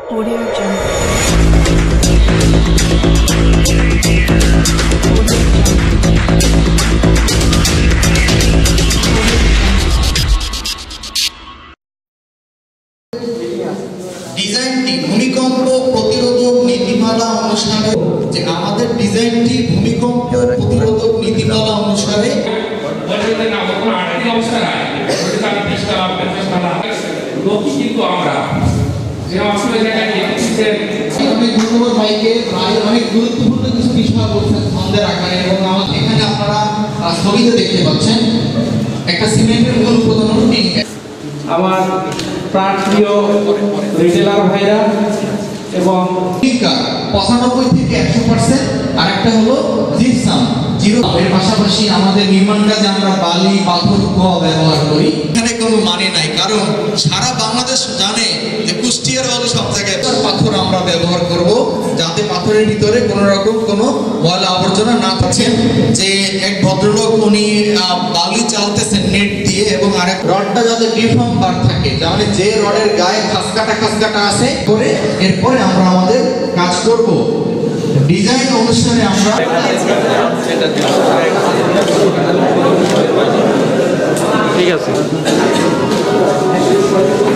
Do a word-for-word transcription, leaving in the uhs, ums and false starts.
Audio Jungle. ডিজাইনটি ভূমিকম্প প্রতিরোধক নীতিমালা অনুসারে যে আমাদের ডিজাইনটি ভূমিকম্প প্রতিরোধক নীতিমালা অনুসারে কিন্তু আমরা যে আসলে অনেক ধন্যবাদ ভাইকে ভাই অনেক গুরুত্বপূর্ণ কিছু বিষয় বলছেন ছন্দের আকারে এবং এখানে আপনারা ছবিতে দেখতে পাচ্ছেন একটা সিমেন্টের মূল উপাদান হলো টিন। আমার প্রাণপ্রিয় রিটেলার ভাইরা এবং পঁচানব্বই থেকে একশো পার্সেন্ট আর একটা হলো জিপসাম জিরো। এর পাশাপাশি আমাদের নির্মাণ কাজে আমরা বালি পাথর কোয়া ব্যবহার করি। এখানে কোনো মানে নাই, কারণ সারা বাংলাদেশ জানে যে কুষ্টিয়ার হলো সব জায়গায় পাথর আমরা ব্যবহার করব, যাতে পাথরের ভিতরে কোনো রকম কোনো ময়লা আবর্জনা না থাকে। যে এক ভদ্রলোক উনি বালি চালতেছেন নেট দিয়ে এবং আরেক রডটা যাতে ডিফর্ম বার থাকে, মানে যে রডের গায়ে খাসকাটা খাসকাটা আছে করে এরপরে আমরা আমাদের কাজ করব। ডিজাইন অনুসারে আমরা ঠিক আছে।